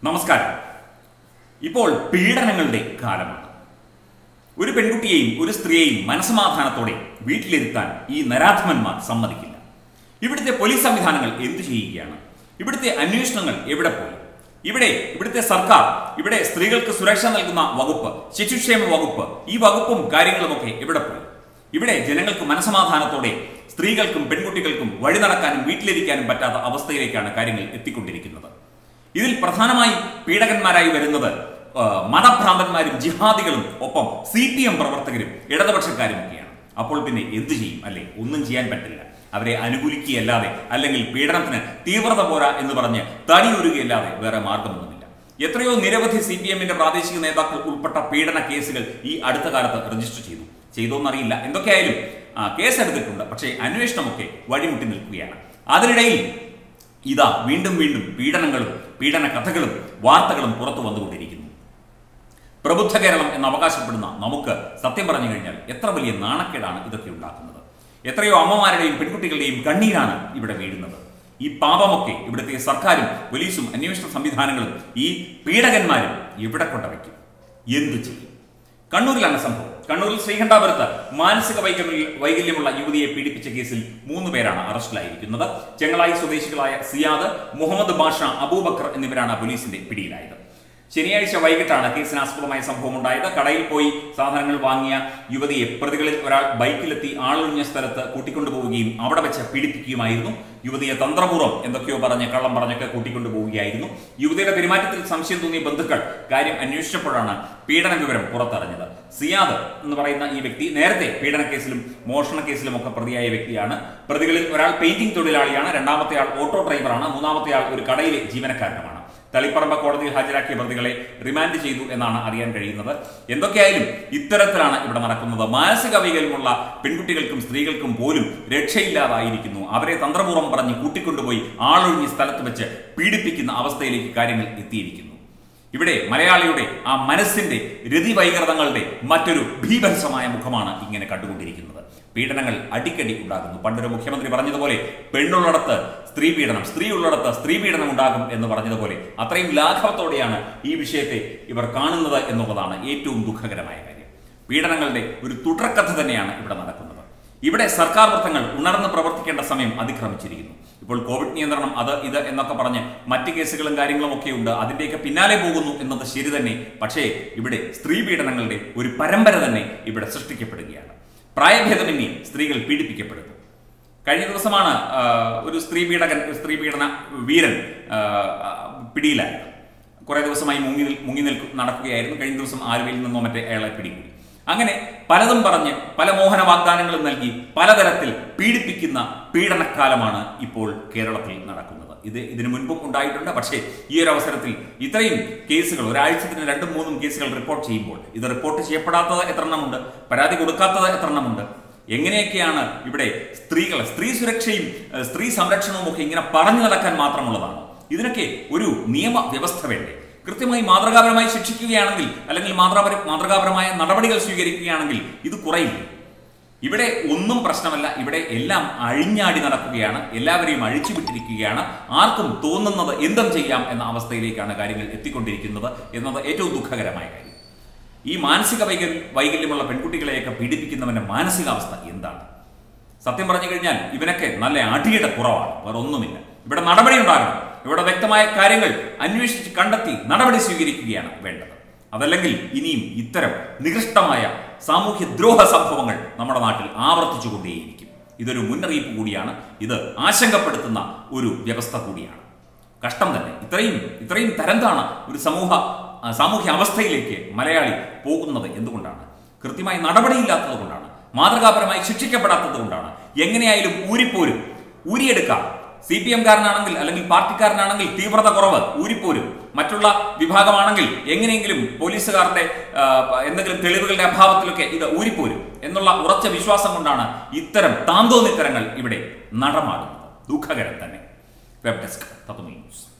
നമസ്കാരം. ഇപ്പോൾ പീഡനങ്ങളുടെ കാലമാണ്. ഒരു പെൺകുട്ടിയെയും ഒരു സ്ത്രീയെയും മനസ്സമാധാനത്തോടെ വീട്ടിലിരുത്താൻ ഈ നരാധമന്മാർ സമ്മതിക്കില്ല. ഇവിടുത്തെ പോലീസ് സംവിധാനങ്ങൾ എന്തു ചെയ്യുകയാണ്? ഇവിടുത്തെ അന്വേഷണങ്ങൾ എവിടെ പോയി? ഇവിടുത്തെ സർക്കാർ, ഇവിടെ സ്ത്രീകൾക്ക് സുരക്ഷ നൽകുന്ന വകുപ്പ്, ശിശുക്ഷേമ വകുപ്പ്, ഈ വകുപ്പും കാര്യങ്ങളുമൊക്കെ എവിടെ പോയി? ഇവിടെ ജനങ്ങൾക്ക് മനസ്സമാധാനത്തോടെ സ്ത്രീകൾക്കും പെൺകുട്ടികൾക്കും വഴി നടക്കാനും വീട്ടിലിരിക്കാനും പറ്റാത്ത അവസ്ഥയിലേക്കാണ് കാര്യങ്ങൾ എത്തിക്കൊണ്ടിരിക്കുന്നത്. ഇതിൽ പ്രധാനമായും പീഡകന്മാരായി വരുന്നത് മതഭ്രാന്തന്മാരും ജിഹാദികളും ഒപ്പം CPM പ്രവർത്തകരും ഇടതുപക്ഷക്കാരും ഒക്കെയാണ്. അപ്പോൾ പിന്നെ എന്തു ചെയ്യും? അല്ലെ, ഒന്നും ചെയ്യാൻ പറ്റില്ല. അവരെ അനുകൂലിക്കുകയല്ലാതെ, അല്ലെങ്കിൽ പീഡനത്തിന് തീവ്രത പോരാ എന്ന് പറഞ്ഞ് തടിയുരുകയല്ലാതെ വേറെ മാർഗമൊന്നുമില്ല. എത്രയോ നിരവധി CPMന്റെ പ്രാദേശിക നേതാക്കൾ ഉൾപ്പെട്ട പീഡന കേസുകൾ ഈ അടുത്ത കാലത്ത് രജിസ്റ്റർ ചെയ്തോന്നറിയില്ല. എന്തൊക്കെയായാലും കേസെടുത്തിട്ടുണ്ട്. പക്ഷേ അന്വേഷണമൊക്കെ വഴിമുട്ടി നിൽക്കുകയാണ്. അതിനിടയിൽ ഇതാ വീണ്ടും പീഡനങ്ങളും പീഡന കഥകളും വാർത്തകളും പുറത്തു വന്നുകൊണ്ടിരിക്കുന്നു. പ്രബുദ്ധ കേരളം എന്ന് അവകാശപ്പെടുന്ന നമുക്ക് സത്യം പറഞ്ഞു കഴിഞ്ഞാൽ എത്ര വലിയ നാണക്കേടാണ് ഇതൊക്കെ ഉണ്ടാക്കുന്നത്. എത്രയോ അമ്മമാരുടെയും പെൺകുട്ടികളുടെയും കണ്ണീരാണ് ഇവിടെ വീഴുന്നത്. ഈ പാപമൊക്കെ ഇവിടുത്തെ സർക്കാരും പോലീസും അന്വേഷണ സംവിധാനങ്ങളും ഈ പീഡകന്മാരും ഇവിടെ കൊണ്ടുവയ്ക്കും. എന്തു ചെയ്യും? കണ്ണൂരിലാണ് സംഭവം. കണ്ണൂരിൽ ശ്രീകണ്ഠാപുരത്ത് മാനസിക വൈകല്യമുള്ള യുവതിയെ പീഡിപ്പിച്ച കേസിൽ 3 പേരാണ് അറസ്റ്റിലായിരിക്കുന്നത്. ചെങ്ങളായി സ്വദേശികളായ സിയാദ്, മുഹമ്മദ് ബാഷ, അബൂബക്കർ എന്നിവരാണ് പോലീസിന്റെ പിടിയിലായത്. ശനിയാഴ്ച വൈകിട്ടാണ് കേസിനാസ്പദമായ സംഭവം ഉണ്ടായത്. കടയിൽ പോയി സാധനങ്ങൾ വാങ്ങിയ യുവതിയെ പ്രതികളിൽ ഒരാൾ ബൈക്കിലെത്തി ആളൊഴിഞ്ഞ സ്ഥലത്ത് കൂട്ടിക്കൊണ്ടുപോവുകയും അവിടെ വെച്ച് പീഡിപ്പിക്കുകയുമായിരുന്നു. യുവതിയെ തന്ത്രപൂർവ്വം എന്തൊക്കെയോ കള്ളം പറഞ്ഞൊക്കെ കൂട്ടിക്കൊണ്ടുപോവുകയായിരുന്നു. യുവതിയുടെ പെരുമാറ്റത്തിൽ സംശയം തോന്നിയ ബന്ധുക്കൾ കാര്യം അന്വേഷിച്ചപ്പോഴാണ് പീഡന വിവരം പുറത്തറിഞ്ഞത്. സിയാദ് എന്ന് പറയുന്ന ഈ വ്യക്തി നേരത്തെ പീഡനക്കേസിലും മോഷണ കേസിലും ഒക്കെ പ്രതിയായ വ്യക്തിയാണ്. പ്രതികളിൽ ഒരാൾ പെയിന്റിംഗ് തൊഴിലാളിയാണ്, രണ്ടാമത്തെ ആൾ ഓട്ടോ ഡ്രൈവറാണ്, മൂന്നാമത്തെ ആൾ ഒരു കടയിലെ ജീവനക്കാരനുമാണ്. തളിപ്പറമ്പ് കോടതിയിൽ ഹാജരാക്കിയ പ്രതികളെ റിമാൻഡ് ചെയ്തു എന്നാണ് അറിയാൻ കഴിയുന്നത്. എന്തൊക്കെയായാലും ഇത്തരത്തിലാണ് ഇവിടെ നടക്കുന്നത്. മാനസിക വൈകല്യമുള്ള പെൺകുട്ടികൾക്കും സ്ത്രീകൾക്കും പോലും രക്ഷയില്ലാതായിരിക്കുന്നു. അവരെ തന്ത്രപൂർവ്വം പറഞ്ഞ് കൂട്ടിക്കൊണ്ടുപോയി ആളൊഴിഞ്ഞ സ്ഥലത്ത് വെച്ച് പീഡിപ്പിക്കുന്ന അവസ്ഥയിലേക്ക് കാര്യങ്ങൾ എത്തിയിരിക്കുന്നു. ഇവിടെ മലയാളിയുടെ ആ മനസ്സിന്റെ രതിവൈകൃതങ്ങളുടെ മറ്റൊരു ഭീഭത്സമായ മുഖമാണ് ഇങ്ങനെ കണ്ടുകൊണ്ടിരിക്കുന്നത്. പീഡനങ്ങൾ അടിക്കടി ഉണ്ടാകുന്നു. പണ്ടൊരു മുഖ്യമന്ത്രി പറഞ്ഞതുപോലെ പെണ്ണുള്ളിടത്ത് സ്ത്രീ പീഡനം, സ്ത്രീ ഉള്ളിടത്ത് സ്ത്രീ പീഡനം ഉണ്ടാകും എന്ന് പറഞ്ഞതുപോലെ അത്രയും ലാഘവത്തോടെയാണ് ഈ വിഷയത്തെ ഇവർ കാണുന്നത് എന്നുള്ളതാണ് ഏറ്റവും ദുഃഖകരമായ കാര്യം. പീഡനങ്ങളുടെ ഒരു തുടർക്കഥ തന്നെയാണ് ഇവിടെ നടക്കുന്നത്. ഇവിടെ സർക്കാർ വൃത്തങ്ങൾ ഉണർന്ന് പ്രവർത്തിക്കേണ്ട സമയം അതിക്രമിച്ചിരിക്കുന്നു. ഇപ്പോൾ കോവിഡ് നിയന്ത്രണം, ഇത് എന്നൊക്കെ പറഞ്ഞ് മറ്റ് കേസുകളും കാര്യങ്ങളും ഒക്കെ ഉണ്ട്. അതിന്റെയൊക്കെ പിന്നാലെ പോകുന്നു എന്നത് ശരി തന്നെ. പക്ഷേ ഇവിടെ സ്ത്രീ പീഡനങ്ങളുടെ ഒരു പരമ്പര തന്നെ ഇവിടെ സൃഷ്ടിക്കപ്പെടുകയാണ്. പ്രായഭേദമന്യേ സ്ത്രീകൾ പീഡിപ്പിക്കപ്പെടുന്നു. കഴിഞ്ഞ ദിവസമാണ് ഒരു സ്ത്രീ പീഡന വീരൻ പിടിയിലായത്. കുറെ ദിവസമായി മുങ്ങി നടക്കുകയായിരുന്നു. കഴിഞ്ഞ ദിവസം ആലുവയിൽ നിന്നോ മറ്റേ അയാളെ പിടികൂടി. അങ്ങനെ പലതും പറഞ്ഞ് പല മോഹന വാഗ്ദാനങ്ങളും നൽകി പലതരത്തിൽ പീഡിപ്പിക്കുന്ന പീഡനക്കാലമാണ് ഇപ്പോൾ കേരളത്തിൽ നടക്കുന്നത്. ഇതിനു മുൻപും ഉണ്ടായിട്ടുണ്ട്. പക്ഷേ ഈ ഒരു അവസരത്തിൽ ഇത്രയും കേസുകൾ, ഒരാഴ്ചത്തിന് 2-3 കേസുകൾ റിപ്പോർട്ട് ചെയ്യുമ്പോൾ ഇത് റിപ്പോർട്ട് ചെയ്യപ്പെടാത്തത് എത്രണ്ണമുണ്ട്, പരാതി കൊടുക്കാത്തത് എത്രണ്ണമുണ്ട്? എങ്ങനെയൊക്കെയാണ് ഇവിടെ സ്ത്രീ സുരക്ഷയും സ്ത്രീ സംരക്ഷണവും ഒക്കെ ഇങ്ങനെ പറഞ്ഞു നടക്കാൻ മാത്രമുള്ളതാണ്? ഇതിനൊക്കെ ഒരു നിയമ വ്യവസ്ഥ വേണ്ടേ? കൃത്യമായി മാതൃകാപരമായി ശിക്ഷിക്കുകയാണെങ്കിൽ, അല്ലെങ്കിൽ മാതൃകാപരമായ നടപടികൾ സ്വീകരിക്കുകയാണെങ്കിൽ ഇത് കുറയില്ല. ഇവിടെ ഒന്നും പ്രശ്നമല്ല. ഇവിടെ എല്ലാം അഴിഞ്ഞാടി നടക്കുകയാണ്. എല്ലാവരെയും അഴിച്ചുവിട്ടിരിക്കുകയാണ്. ആർക്കും തോന്നുന്നത് എന്തും ചെയ്യാം എന്ന അവസ്ഥയിലേക്കാണ് കാര്യങ്ങൾ എത്തിക്കൊണ്ടിരിക്കുന്നത് എന്നത് ഏറ്റവും ദുഃഖകരമായ കാര്യം. ഈ മാനസിക വൈകല്യമുള്ള പെൺകുട്ടികളെയൊക്കെ പീഡിപ്പിക്കുന്നവന്റെ മാനസികാവസ്ഥ എന്താണ്? സത്യം പറഞ്ഞു കഴിഞ്ഞാൽ ഇവനൊക്കെ നല്ല അടിയുടെ കുറവാണ്, വേറെ ഒന്നുമില്ല. ഇവിടെ നടപടി ഉണ്ടാകണം. ഇവിടെ വ്യക്തമായ കാര്യങ്ങൾ അന്വേഷിച്ച് കണ്ടെത്തി നടപടി സ്വീകരിക്കുകയാണ് വേണ്ടത്. അതല്ലെങ്കിൽ ഇനിയും ഇത്തരം നികൃഷ്ടമായ സാമൂഹ്യ ദ്രോഹ സംഭവങ്ങൾ നമ്മുടെ നാട്ടിൽ ആവർത്തിച്ചുകൊണ്ടേയിരിക്കും. ഇതൊരു മുന്നറിയിപ്പ് കൂടിയാണ്. ഇത് ആശങ്കപ്പെടുത്തുന്ന ഒരു വ്യവസ്ഥ കൂടിയാണ്. കഷ്ടം തന്നെ. ഇത്രയും തരംതാണ ഒരു സാമൂഹ്യ അവസ്ഥയിലേക്ക് മലയാളി പോകുന്നത് എന്തുകൊണ്ടാണ്? കൃത്യമായി നടപടിയില്ലാത്തത് കൊണ്ടാണ്. മാതൃകാപരമായി ശിക്ഷിക്കപ്പെടാത്തത് കൊണ്ടാണ്. എങ്ങനെയായാലും ഊരിയെടുക്കാം. CPM കാരനാണെങ്കിൽ അല്ലെങ്കിൽ പാർട്ടിക്കാരനാണെങ്കിൽ തീവ്രത കുറവ്, ഊരിപ്പോരും. മറ്റുള്ള വിഭാഗമാണെങ്കിൽ എങ്ങനെയെങ്കിലും പോലീസുകാരുടെ എന്തെങ്കിലും തെളിവുകളുടെ അഭാവത്തിലൊക്കെ ഇത് ഊരിപ്പോരും എന്നുള്ള ഉറച്ച വിശ്വാസം കൊണ്ടാണ് ഇത്തരം താന്തോന്നിത്തരങ്ങൾ ഇവിടെ നടമാടുന്നത്. ദുഃഖകരം തന്നെ. Web desk Tatwamayi news.